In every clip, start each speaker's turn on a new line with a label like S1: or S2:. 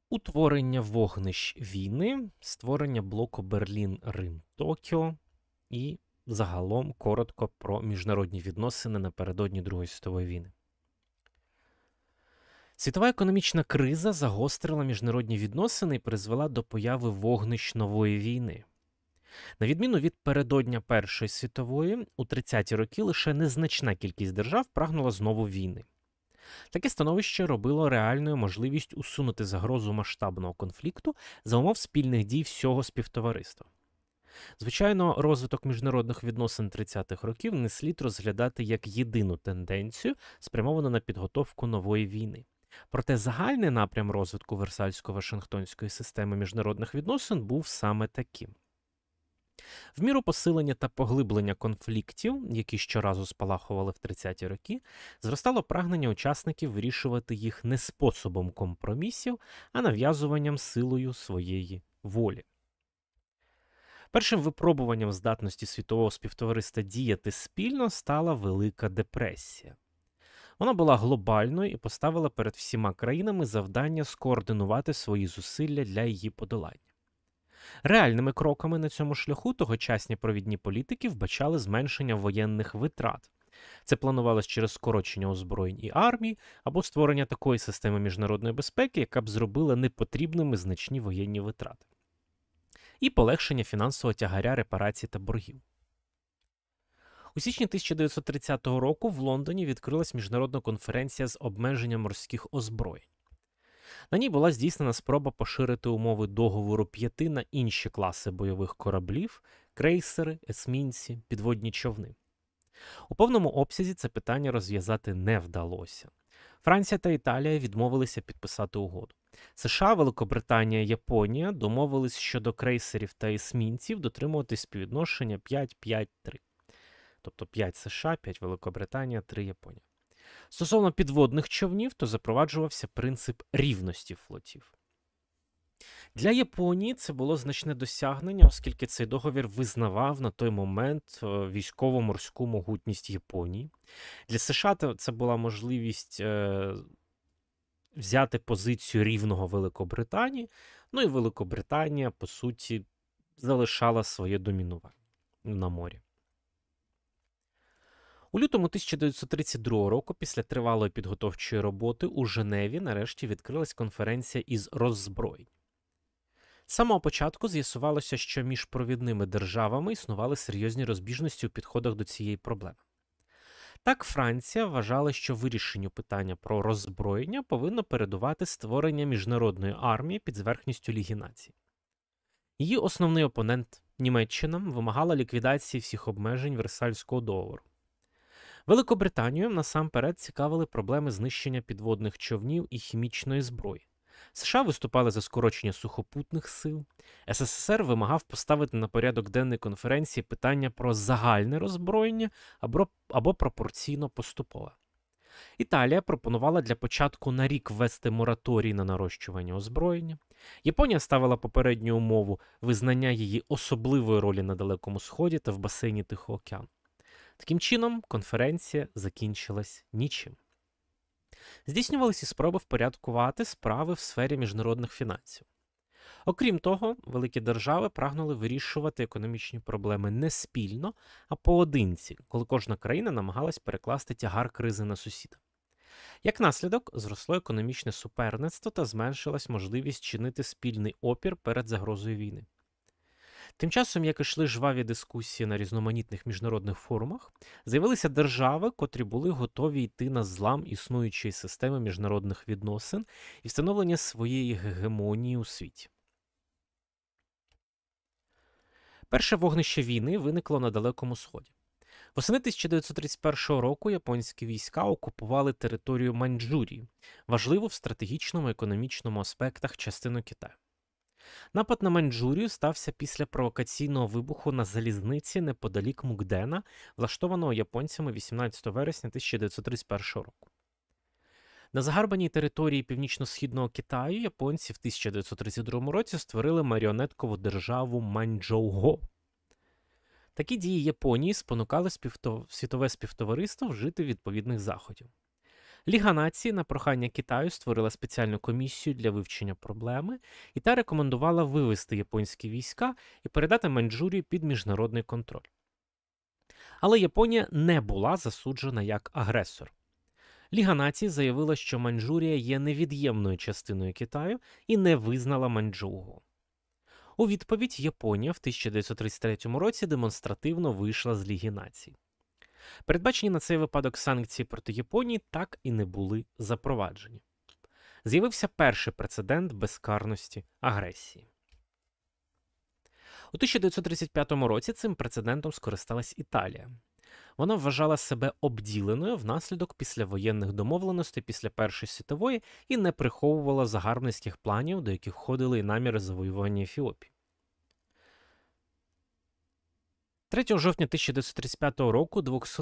S1: Утворення вогнищ війни, створення блоку Берлін-Рим-Токіо і загалом коротко про міжнародні відносини напередодні Другої світової війни. Світова економічна криза загострила міжнародні відносини і призвела до появи вогнищ нової війни. На відміну від передодня Першої світової, у 30-ті роки лише незначна кількість держав прагнула знову війни. Таке становище робило реальною можливість усунути загрозу масштабного конфлікту за умов спільних дій всього співтовариства. Звичайно, розвиток міжнародних відносин 30-х років не слід розглядати як єдину тенденцію, спрямовану на підготовку нової війни. Проте загальний напрям розвитку Версальсько-Вашингтонської системи міжнародних відносин був саме таким. В міру посилення та поглиблення конфліктів, які щоразу спалахували в 30-ті роки, зростало прагнення учасників вирішувати їх не способом компромісів, а нав'язуванням силою своєї волі. Першим випробуванням здатності світового співтовариства діяти спільно стала Велика депресія. Вона була глобальною і поставила перед всіма країнами завдання скоординувати свої зусилля для її подолання. Реальними кроками на цьому шляху тогочасні провідні політики вбачали зменшення воєнних витрат. Це планувалось через скорочення озброєнь і армій або створення такої системи міжнародної безпеки, яка б зробила непотрібними значні воєнні витрати. І полегшення фінансового тягаря репарацій та боргів. У січні 1930 року в Лондоні відкрилась міжнародна конференція з обмеження морських озброєнь. На ній була здійснена спроба поширити умови договору 5 на інші класи бойових кораблів – крейсери, есмінці, підводні човни. У повному обсязі це питання розв'язати не вдалося. Франція та Італія відмовилися підписати угоду. США, Великобританія, Японія домовились щодо крейсерів та есмінців дотримуватись співвідношення 5-5-3. Тобто 5 США, 5 Великобританія, 3 Японія. Стосовно підводних човнів, то запроваджувався принцип рівності флотів. Для Японії це було значне досягнення, оскільки цей договір визнавав на той момент військово-морську могутність Японії. Для США це була можливість взяти позицію рівного Великобританії, ну і Великобританія, по суті, залишала своє домінування на морі. У лютому 1932 року, після тривалої підготовчої роботи, у Женеві нарешті відкрилась конференція із роззброєнь. З самого початку з'ясувалося, що між провідними державами існували серйозні розбіжності у підходах до цієї проблеми. Так, Франція вважала, що вирішенню питання про роззброєння повинно передувати створення міжнародної армії під зверхністю Ліги націй. Її основний опонент, Німеччина, вимагала ліквідації всіх обмежень Версальського договору. Великобританію насамперед цікавили проблеми знищення підводних човнів і хімічної зброї. США виступали за скорочення сухопутних сил. СССР вимагав поставити на порядок денний конференції питання про загальне роззброєння або пропорційно поступове. Італія пропонувала для початку на рік ввести мораторій на нарощування озброєння. Японія ставила попередню умову визнання її особливої ролі на Далекому Сході та в басейні Тихого океану. Таким чином, конференція закінчилась нічим. Здійснювалися спроби впорядкувати справи в сфері міжнародних фінансів. Окрім того, великі держави прагнули вирішувати економічні проблеми не спільно, а поодинці, коли кожна країна намагалась перекласти тягар кризи на сусіда. Як наслідок, зросло економічне суперництво та зменшилась можливість чинити спільний опір перед загрозою війни. Тим часом, як ішли жваві дискусії на різноманітних міжнародних форумах, з'явилися держави, котрі були готові йти на злам існуючої системи міжнародних відносин і встановлення своєї гегемонії у світі. Перше вогнище війни виникло на Далекому Сході. Восени 1931 року японські війська окупували територію Маньчжурії, важливу в стратегічному і економічному аспектах частину Китаю. Напад на Маньчжурію стався після провокаційного вибуху на залізниці неподалік Мукдена, влаштованого японцями 18 вересня 1931 року. На загарбаній території північно-східного Китаю японці в 1932 році створили маріонеткову державу Маньчжоу-го. Такі дії Японії спонукали світове співтовариство вжити відповідних заходів. Ліга націй на прохання Китаю створила спеціальну комісію для вивчення проблеми, і та рекомендувала вивести японські війська і передати Маньчжурію під міжнародний контроль. Але Японія не була засуджена як агресор. Ліга націй заявила, що Маньчжурія є невід'ємною частиною Китаю і не визнала Маньчжуру. У відповідь Японія в 1933 році демонстративно вийшла з Ліги націй. Передбачені на цей випадок санкції проти Японії так і не були запроваджені. З'явився перший прецедент безкарності агресії. У 1935 році цим прецедентом скористалась Італія. Вона вважала себе обділеною внаслідок післявоєнних домовленостей після Першої світової і не приховувала загарбницьких планів, до яких входили і наміри завоювання Ефіопії. 3 жовтня 1935 року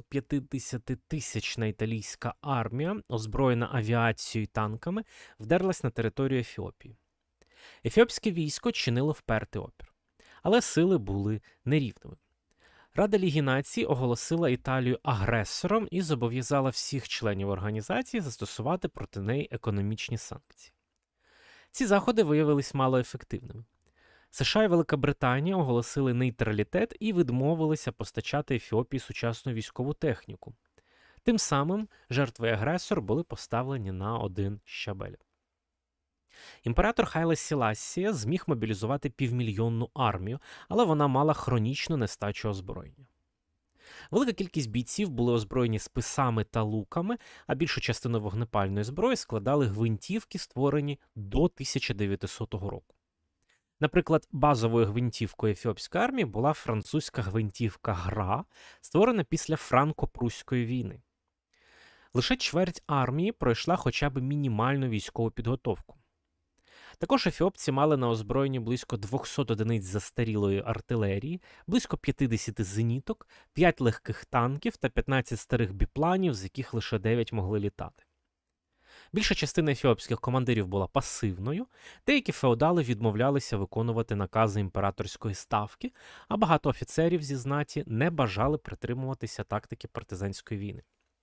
S1: 250-тисячна італійська армія, озброєна авіацією і танками, вдерлась на територію Ефіопії. Ефіопське військо чинило впертий опір, але сили були нерівними. Рада Ліги націй оголосила Італію агресором і зобов'язала всіх членів організації застосувати проти неї економічні санкції. Ці заходи виявились малоефективними. США і Велика Британія оголосили нейтралітет і відмовилися постачати Ефіопії сучасну військову техніку. Тим самим жертви і агресор були поставлені на один щабель. Імператор Хайле Сілассія зміг мобілізувати півмільйонну армію, але вона мала хронічну нестачу озброєння. Велика кількість бійців були озброєні списами та луками, а більшу частину вогнепальної зброї складали гвинтівки, створені до 1900 року. Наприклад, базовою гвинтівкою ефіопської армії була французька гвинтівка ГРА, створена після Франко-Прусської війни. Лише чверть армії пройшла хоча б мінімальну військову підготовку. Також ефіопці мали на озброєнні близько 200 одиниць застарілої артилерії, близько 50 зеніток, 5 легких танків та 15 старих біпланів, з яких лише 9 могли літати. Більша частина ефіопських командирів була пасивною, деякі феодали відмовлялися виконувати накази імператорської ставки, а багато офіцерів зі знаті не бажали притримуватися тактики партизанської війни.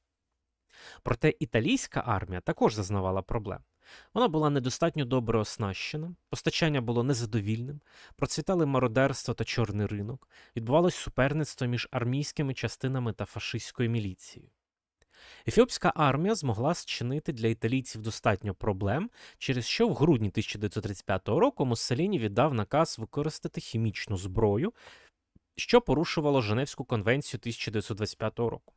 S1: Проте італійська армія також зазнавала проблем. Вона була недостатньо добре оснащена, постачання було незадовільним, процвітали мародерство та чорний ринок, відбувалось суперництво між армійськими частинами та фашистською міліцією. Ефіопська армія змогла зчинити для італійців достатньо проблем, через що в грудні 1935 року Муссоліні віддав наказ використати хімічну зброю, що порушувало Женевську конвенцію 1925 року.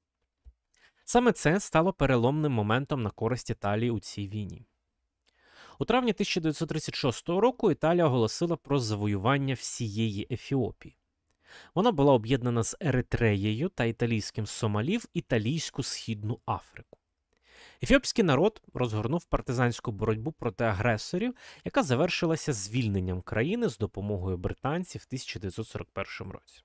S1: Саме це стало переломним моментом на користь Італії у цій війні. У травні 1936 року Італія оголосила про завоювання всієї Ефіопії. Вона була об'єднана з Еритреєю та італійським Сомалі в італійську Східну Африку. Ефіопський народ розгорнув партизанську боротьбу проти агресорів, яка завершилася звільненням країни з допомогою британців в 1941 році.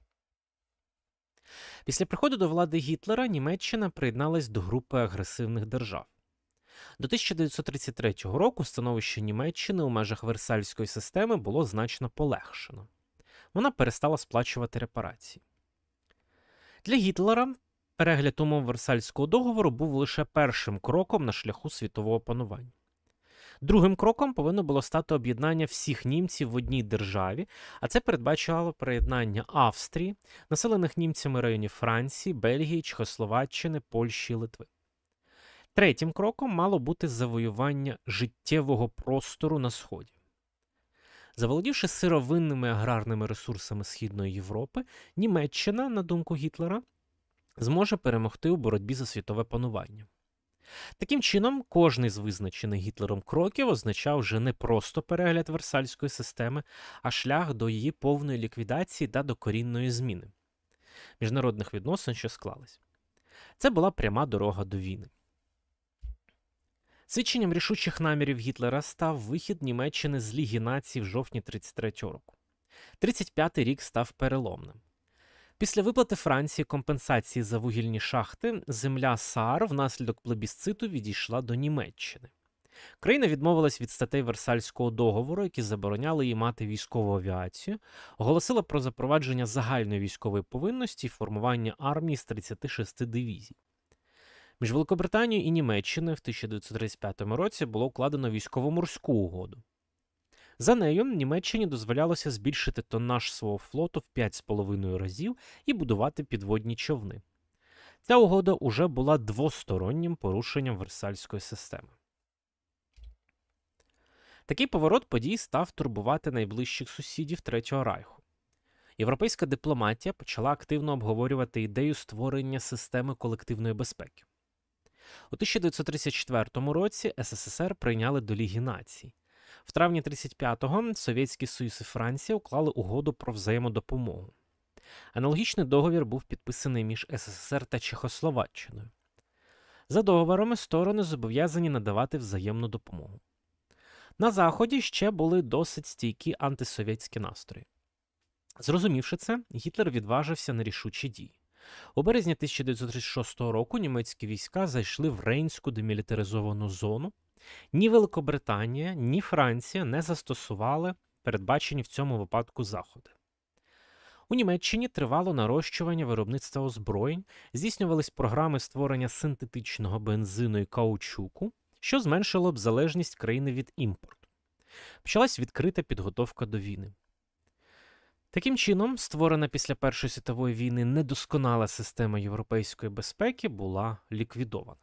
S1: Після приходу до влади Гітлера Німеччина приєдналась до групи агресивних держав. До 1933 року становище Німеччини у межах Версальської системи було значно полегшено. Вона перестала сплачувати репарації. Для Гітлера перегляд умов Версальського договору був лише першим кроком на шляху світового панування. Другим кроком повинно було стати об'єднання всіх німців в одній державі, а це передбачало приєднання Австрії, населених німцями районів Франції, Бельгії, Чехословаччини, Польщі і Литви. Третім кроком мало бути завоювання життєвого простору на Сході. Заволодівши сировинними аграрними ресурсами Східної Європи, Німеччина, на думку Гітлера, зможе перемогти у боротьбі за світове панування. Таким чином, кожний з визначених Гітлером кроків означав вже не просто перегляд Версальської системи, а шлях до її повної ліквідації та докорінної зміни міжнародних відносин, що склались. Це була пряма дорога до війни. Свідченням рішучих намірів Гітлера став вихід Німеччини з Ліги націй в жовтні 1933 року. 1935 рік став переломним. Після виплати Франції компенсації за вугільні шахти, земля Саар внаслідок плебісциту відійшла до Німеччини. Країна відмовилась від статей Версальського договору, які забороняли їй мати військову авіацію, оголосила про запровадження загальної військової повинності і формування армії з 36 дивізій. Між Великобританією і Німеччиною в 1935 році було укладено військово-морську угоду. За нею Німеччині дозволялося збільшити тоннаж свого флоту в 5,5 разів і будувати підводні човни. Ця угода уже була двостороннім порушенням Версальської системи. Такий поворот подій став турбувати найближчих сусідів Третього Райху. Європейська дипломатія почала активно обговорювати ідею створення системи колективної безпеки. У 1934 році СССР прийняли до Ліги націй. В травні 1935-го Совєтський Союз і Франція уклали угоду про взаємодопомогу. Аналогічний договір був підписаний між СССР та Чехословаччиною. За договорами сторони зобов'язані надавати взаємну допомогу. На Заході ще були досить стійкі антисовєтські настрої. Зрозумівши це, Гітлер відважився на рішучі дії. У березні 1936 року німецькі війська зайшли в Рейнську демілітаризовану зону. Ні Великобританія, ні Франція не застосували передбачені в цьому випадку заходи. У Німеччині тривало нарощування виробництва озброєнь, здійснювались програми створення синтетичного бензину і каучуку, що зменшило б залежність країни від імпорту. Почалась відкрита підготовка до війни. Таким чином, створена після Першої світової війни недосконала система європейської безпеки була ліквідована.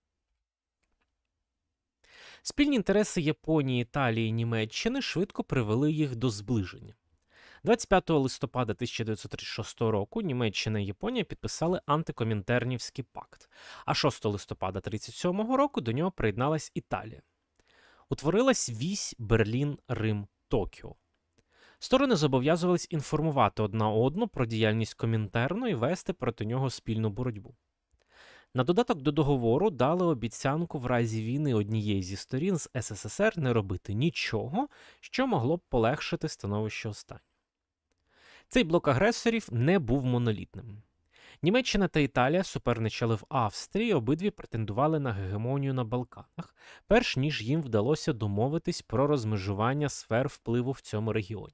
S1: Спільні інтереси Японії, Італії і Німеччини швидко привели їх до зближення. 25 листопада 1936 року Німеччина і Японія підписали антикомінтернівський пакт, а 6 листопада 1937 року до нього приєдналась Італія. Утворилась вісь Берлін-Рим-Токіо. Сторони зобов'язувались інформувати одна одну про діяльність Комінтерну і вести проти нього спільну боротьбу. На додаток до договору дали обіцянку в разі війни однієї зі сторін з СССР не робити нічого, що могло б полегшити становище останнього. Цей блок агресорів не був монолітним. Німеччина та Італія суперничали в Австрії, обидві претендували на гегемонію на Балканах, перш ніж їм вдалося домовитись про розмежування сфер впливу в цьому регіоні.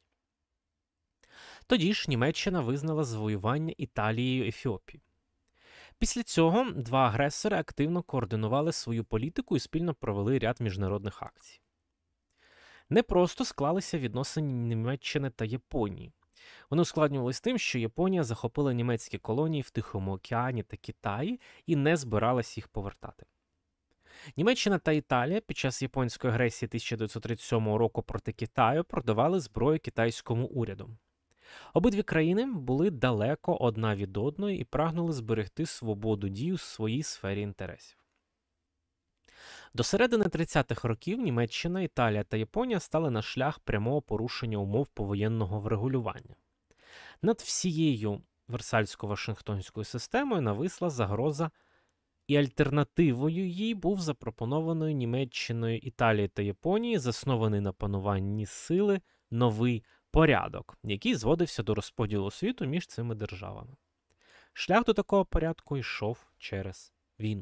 S1: Тоді ж Німеччина визнала завоювання Італією Ефіопії. Після цього два агресори активно координували свою політику і спільно провели ряд міжнародних акцій. Непросто склалися відносини Німеччини та Японії. Вони ускладнювалися тим, що Японія захопила німецькі колонії в Тихому океані та Китаї і не збиралась їх повертати. Німеччина та Італія під час японської агресії 1937 року проти Китаю продавали зброю китайському уряду. Обидві країни були далеко одна від одної і прагнули зберегти свободу дій у своїй сфері інтересів. До середини 30-х років Німеччина, Італія та Японія стали на шлях прямого порушення умов повоєнного врегулювання. Над всією Версальсько-Вашингтонською системою нависла загроза, і альтернативою їй був запропонований Німеччиною, Італією та Японією заснований на пануванні сили новий порядок, який зводився до розподілу світу між цими державами. Шлях до такого порядку йшов через війну.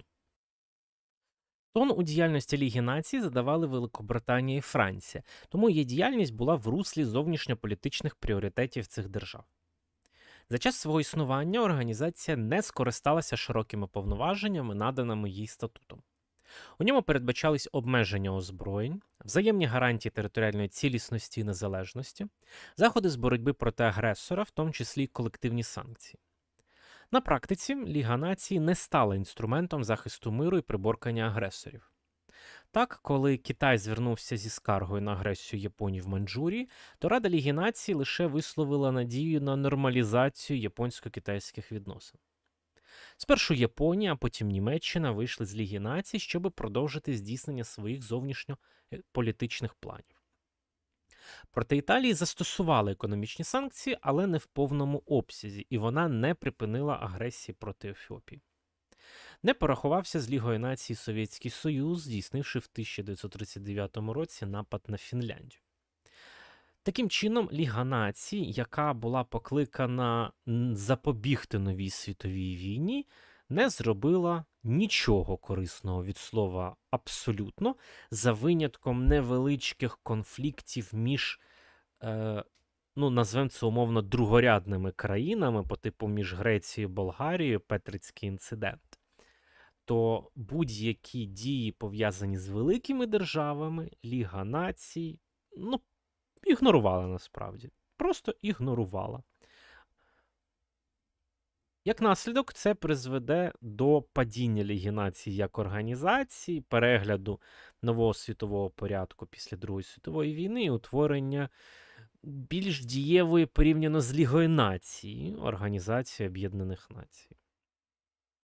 S1: Тон у діяльності Ліги націй задавали Великобританія і Франція, тому її діяльність була в руслі зовнішньополітичних пріоритетів цих держав. За час свого існування організація не скористалася широкими повноваженнями, наданими їй статутом. У ньому передбачались обмеження озброєнь, взаємні гарантії територіальної цілісності і незалежності, заходи з боротьби проти агресора, в тому числі й колективні санкції. На практиці Ліга націй не стала інструментом захисту миру і приборкання агресорів. Так, коли Китай звернувся зі скаргою на агресію Японії в Маньчжурії, то Рада Ліги націй лише висловила надію на нормалізацію японсько-китайських відносин. Спершу Японія, а потім Німеччина вийшли з Ліги націй, щоб продовжити здійснення своїх зовнішньополітичних планів. Проти Італії застосували економічні санкції, але не в повному обсязі, і вона не припинила агресії проти Ефіопії. Не порахувався з Лігою націй Совєтський Союз, здійснивши в 1939 році напад на Фінляндію. Таким чином, Ліга націй, яка була покликана запобігти новій світовій війні, не зробила нічого корисного від слова абсолютно, за винятком невеличких конфліктів між, назвемо це умовно, другорядними країнами, по типу між Грецією і Болгарією, Петрицький інцидент. то будь-які дії, пов'язані з великими державами, Ліга Націй, ну, ігнорувала насправді. Просто ігнорувала. Як наслідок, це призведе до падіння Ліги Націй як організації, перегляду нового світового порядку після Другої світової війни і утворення більш дієвої порівняно з Лігою Націй, Організації Об'єднаних Націй.